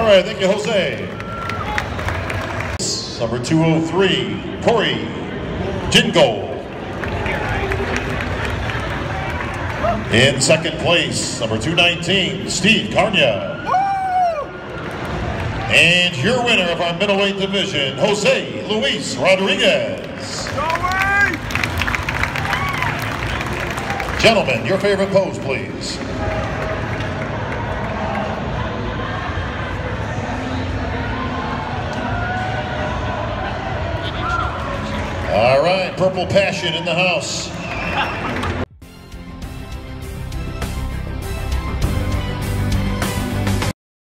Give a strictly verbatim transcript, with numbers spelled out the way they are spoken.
right, thank you, Jose. Number two oh three, Corey Jingle. In second place, number two nineteen, Steve Carnia. And your winner of our middleweight division, Jose Luis Rodriguez. Gentlemen, your favorite pose, please. All right, Purple Passion in the house.